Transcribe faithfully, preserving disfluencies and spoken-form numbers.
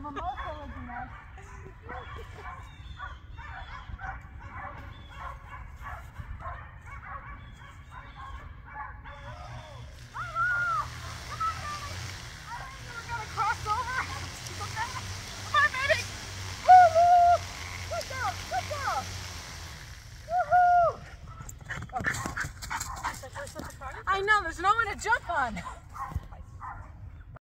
I know, there's no one to jump on.